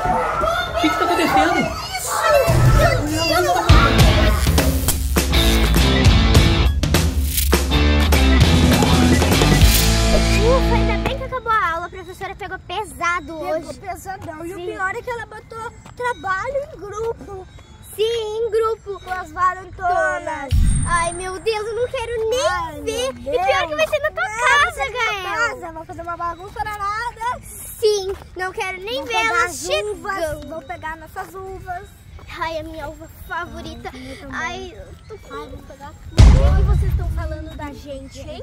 O que tá acontecendo? Ufa, ainda bem que acabou a aula. A professora pegou pesado hoje. Pegou pesadão. E o pior é que ela botou trabalho em grupo. Sim, em grupo. Com as valentonas. Ai, meu Deus, eu não quero nem ver. E pior que vai ser na tua casa, Gael. Vou fazer uma bagunça danada. Sim, não quero nem ver elas chegando. Vou pegar nossas uvas. Ai, a minha uva favorita. Ai, eu tô com... Vou pegar. O que vocês estão falando da gente, hein?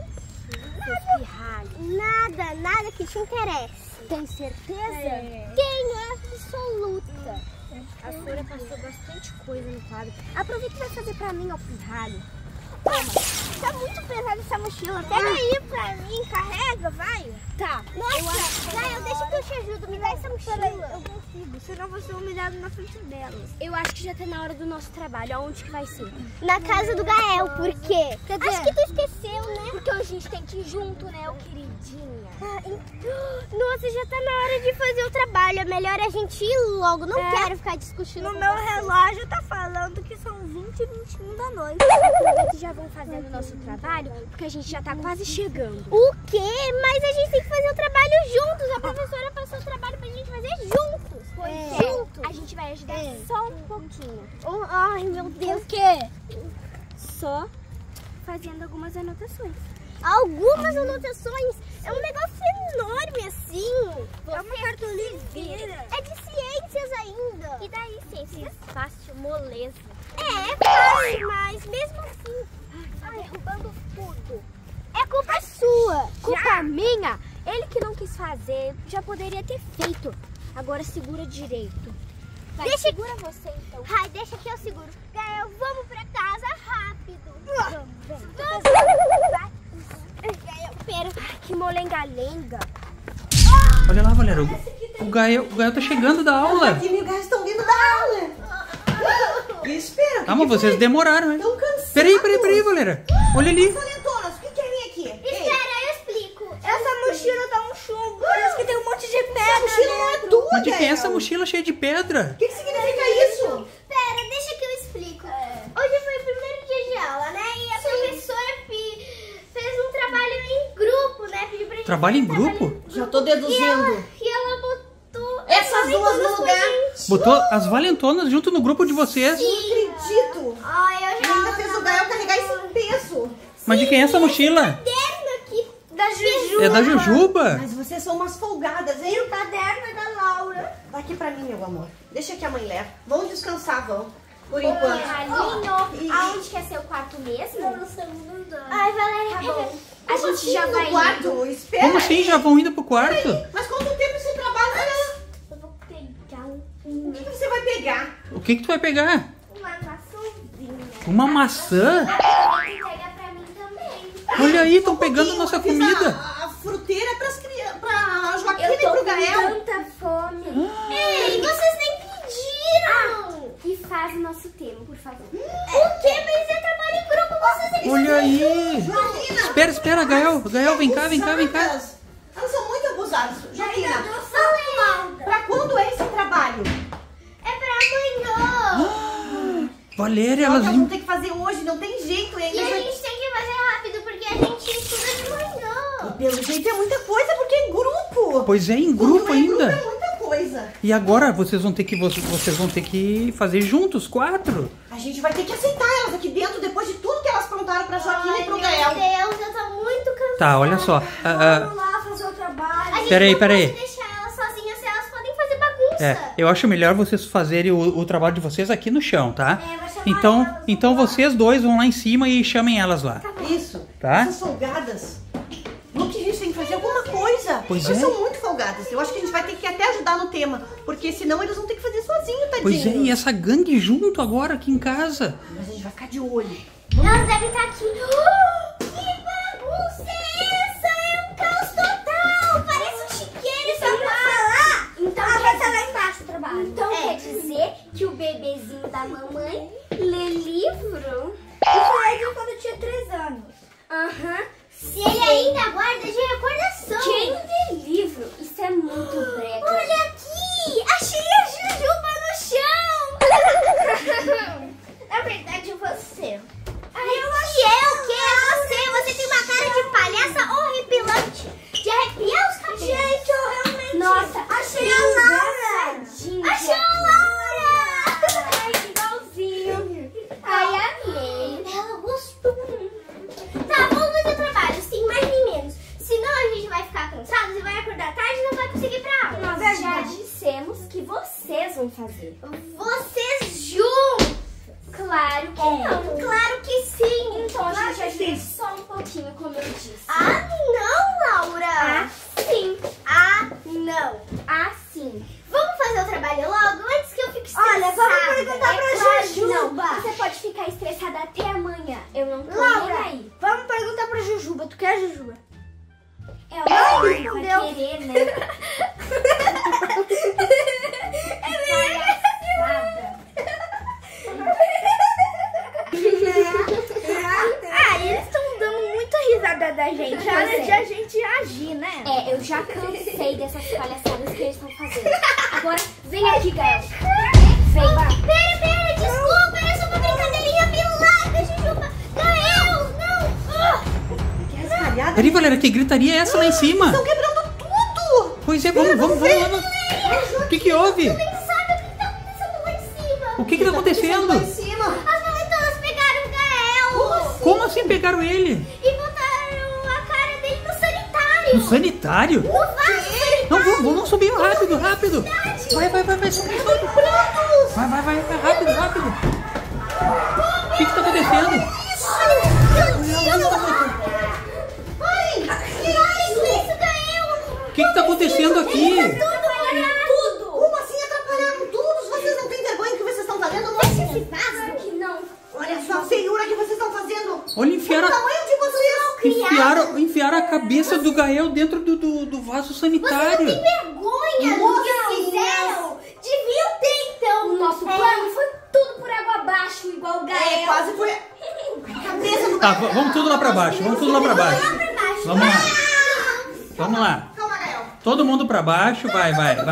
Nada que te interesse. Tem certeza? Tenho absoluta. A Sora passou bastante coisa no quadro. Aproveita e vai fazer pra mim, ó, pirralho. Tá muito pesada essa mochila. Pega aí pra mim, carrega, vai. Tá. Nossa, Gael, deixa que eu te ajudo. Me dá essa mochila. Eu consigo, senão vou ser humilhado na frente delas. Eu acho que já tá na hora do nosso trabalho. Aonde que vai ser? Na casa do Gael, por quê? Quer dizer, Acho que tu esqueceu, né? porque a gente tem que ir junto, né, ô queridinha? Nossa, já tá na hora de fazer o trabalho. É melhor a gente ir logo. Não quero ficar discutindo No com meu vocês. relógio tá falando que são 20 e 21 da noite. Aproveita e já vão fazendo o nosso trabalho, porque a gente já tá quase chegando. O quê? Mas a gente tem que fazer o trabalho juntos. A professora passou o trabalho pra gente fazer juntos. Juntos. A gente vai ajudar só um pouquinho. Ai, meu Deus. O quê? Só fazendo algumas anotações. Algumas anotações. É um negócio enorme assim. É uma cartolina inteira. É de ciências ainda. E daí, ciências? Fácil, moleza. É fácil, mas mesmo assim. Tá derrubando tudo. É culpa sua. Culpa minha? Ele que não quis fazer, já poderia ter feito. Agora segura direito. Vai, Deixa- segura você então. Ai, deixa que eu seguro. Gael, vamos pra casa rápido. Vamos. Vai. Gael, pera. Ai, que molenga-lenga. Olha lá, Valéria. O Gael tá chegando da aula. Aqui, meus estão vindo da aula. Espera. Ah, mas vocês demoraram, hein? Estão cansados. Peraí, Valéria. Olha ali. Valentonas, o que querem aqui? Espera, eu explico. Essa mochila tá um chumbo. Parece que tem um monte de pedra. Essa mochila não é tua, Mas de quem é essa Gael? mochila cheia de pedra? O que significa isso? Pera, deixa que eu explico. Hoje foi o primeiro dia de aula, né? E a professora fez um trabalho em grupo, né? Pediu pra gente Trabalho em fazer um grupo? trabalho- Já tô deduzindo. E ela botou Essas duas no todas com a lugar. gente. Botou as valentonas junto no grupo de vocês. Não acredito. Ai, eu E já ainda fez o Gael carregar esse peso. Mas de quem é essa mochila? caderno aqui. Da Juju. É da Jujuba. Mas vocês são umas folgadas, hein? O caderno é da Laura. Dá aqui pra mim, meu amor. Deixa que a mãe leva. Vão descansar, vão. Por enquanto. Ralinho, aonde quer ser o quarto mesmo? No segundo andar. Ai, Valéria, Tá bom. A Como gente assim, já no vai quarto? Espera. Como assim? Já vão indo pro quarto? Mas quanto tempo esse trabalho vai lá? eu vou pegar O que você vai pegar? O que tu vai pegar? uma maçãzinha. Uma maçã? Pega pra mim também. Olha aí, estão pegando nossa Eu fiz comida. A fruteira pras crianças, pra Joaquina Eu e tô pro com Gael. tanta fome. Ei, vocês nem pediram. E faz o nosso tema, por favor. O que? Mas é trabalho em grupo, vocês têm que Olha aí. Joaquina. Espera, Gael. Gael, vem cá. Abusadas. Elas são muito abusadas. Joaquina, Falei. pra quando é esse trabalho? É pra amanhã. Valéria, Elas elas... vão ter que fazer hoje, não tem jeito. E a gente tem que fazer rápido, porque a gente estuda de manhã. Pelo jeito é muita coisa, porque é em grupo. Pois é, em Quando grupo é em grupo ainda. é muita coisa. E agora vocês vão ter que fazer juntos, 4. A gente vai ter que aceitar elas aqui dentro, depois de tudo que elas plantaram pra Joaquina Ai, e pro meu Gael. Deus, eu tô muito cansada. Tá, olha só. Vamos lá fazer o trabalho. A gente Peraí, não peraí. pode deixar elas sozinhas, elas podem fazer bagunça. Eu acho melhor vocês fazerem o trabalho de vocês aqui no chão, tá? É, vai chamar Então vocês dois vão lá em cima e chamem elas lá. Isso. Tá. Essas folgadas. No que a gente tem que fazer alguma coisa. Pois Elas é. são muito folgadas. Eu acho que a gente vai ter que até ajudar no tema. Porque senão eles vão ter que fazer sozinho, tadinho. Pois é, e essa gangue junto agora aqui em casa. Mas a gente vai ficar de olho. Elas devem estar aqui. Que bagunça é essa? É um caos total. Parece um chiqueiro só pra falar. Então, vai estar lá embaixo o trabalho. Então quer dizer que o bebezinho da mamãe lê livro? Isso aí de quando eu tinha 3 anos. Aham. Se ele ainda guarda de recordação. Quem lê livro? Isso é muito brega. Olha aqui. Achei a Achei a Laura! Achei a Laura! Ai, que igualzinho. Ai, amei. Ela gostou. Tá, vamos fazer o trabalho, sim, mais nem menos. Senão a gente vai ficar cansado, você vai acordar tarde e não vai conseguir ir pra aula. Nós já dissemos que vocês vão fazer. Vocês juntos? Claro que não. Claro que sim. Então a Claro gente que ajuda sim. só um pouquinho, como eu disse. Ah, não, Laura. Sim. Ah, não. Assim. Vamos fazer o trabalho logo antes que eu fique estressada. Olha, vamos perguntar pra claro que Jujuba. não. Você pode ficar estressada até amanhã. Eu não tô Laura, nem aí. vamos perguntar pra Jujuba. Tu quer, Jujuba? Ela não vai querer, né? Palhaçada. Ah, eles estão dando muita risada da gente. Hora de a gente agir, né? É, eu já cansei dessas palhaçadas que eles estão fazendo. Agora, vem aqui, Gael. Vem. Pera, desculpa, era só uma brincadeirinha meio larga, Jujuba. Gael, não. Que rasgalhada. Peraí, Valéria, que gritaria é essa lá em cima? Estão quebrando tudo. Pois é, vamos lá. O que houve? Nem sabe o que tá acontecendo lá em cima. O que tá acontecendo? Lá em cima. As valetonas pegaram o Gael. Como assim pegaram ele? E botaram a cara dele no sanitário. No sanitário? No vaso sanitário. Não, vamos subir rápido. Vai, sobe. Vai, rápido. O que tá acontecendo? O que tá acontecendo aqui? Tudo. Como assim atrapalharam tudo? Vocês não têm vergonha do que vocês estão fazendo? Não. Claro que não. Olha só a feiura que vocês estão fazendo. Olha, O tamanho de vocês. enfiaram a cabeça do Gael dentro do vaso sanitário. Tem vergonha do que fizeram? Deviam ter, então. O nosso plano foi tudo por água abaixo, igual o Gael. Quase foi a cabeça do Tá, Gael. vamos tudo lá pra baixo. Vamos lá. Calma, Gael. Todo mundo pra baixo. Vai,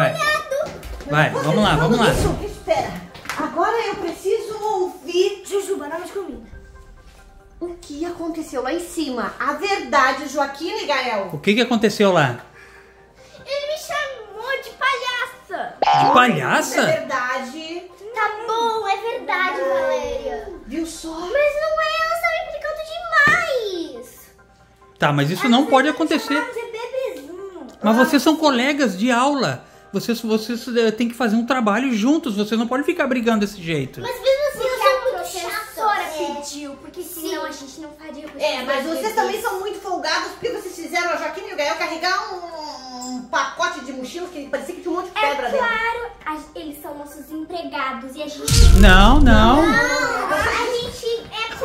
vamos lá. Isso, espera. Agora eu preciso ouvir Jujuba, dá mais comida. o que aconteceu lá em cima. A verdade, Joaquim e Gael. O que aconteceu lá? Ele me chamou de palhaça. De É palhaça? verdade. Tá bom, é verdade, Valéria. Viu só? Mas não é, elas estão implicando demais. Tá, mas isso não pode acontecer. Mas é bebezinho. Mas vocês são colegas de aula. Vocês têm que fazer um trabalho juntos. Vocês não podem ficar brigando desse jeito. Mas mesmo assim, eu Porque a sou muito professora chata. pediu, porque senão a gente não faria com É, mas esses vocês bebês. também são muito folgados porque vocês fizeram a Joaquim e o Gael carregar um pacote de mochilas que parecia que tinha um monte de pedra É dentro. claro, eles são nossos empregados e a gente... Não. Não, a gente é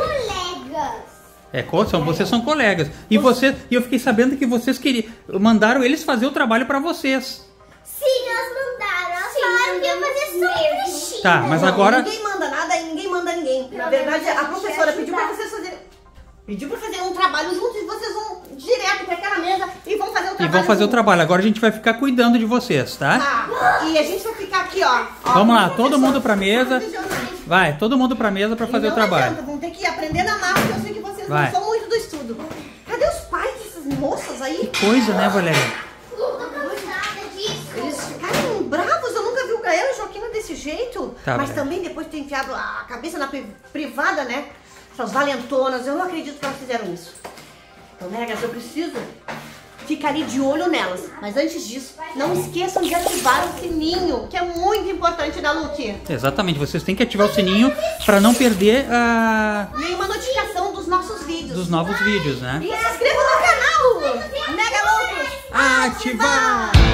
colegas. Vocês são colegas. E eu fiquei sabendo que vocês mandaram eles fazer o trabalho pra vocês. Sim, elas mandaram. Elas falaram que ia fazer só um trechinho. Tá, mas Não, agora... Ninguém manda nada e ninguém manda ninguém. Na verdade, a professora pediu pra vocês fazerem. Pediu pra fazer um trabalho juntos e vocês vão direto pra aquela mesa e vão fazer o trabalho. E vão fazer o juntos. trabalho. Agora a gente vai ficar cuidando de vocês, tá? Tá. E a gente vai ficar aqui, ó. Vamos lá, com todo professor mundo pra mesa. profissionais. Vai, todo mundo pra mesa pra fazer E o não trabalho. adianta, vão ter que aprender na marra, porque eu sei que vocês Vai. não são muito do estudo. Cadê os pais dessas moças aí? Coisa, né, Valéria? Tô cansada disso. Eles ficaram bravos, eu nunca vi o Gael e o Joaquim desse jeito. Tá, Mas Valéria. também depois de ter enfiado a cabeça na privada, né? Essas valentonas, eu não acredito que elas fizeram isso. Então, negas, eu preciso ficar ali de olho nelas. Mas antes disso, não esqueçam de ativar o sininho, que é muito importante, né, Luque? Exatamente, vocês têm que ativar o sininho pra não perder Nenhuma notificação dos nossos vídeos. dos novos vídeos, né? E se inscreva no canal! Mega Loucos! Ativar!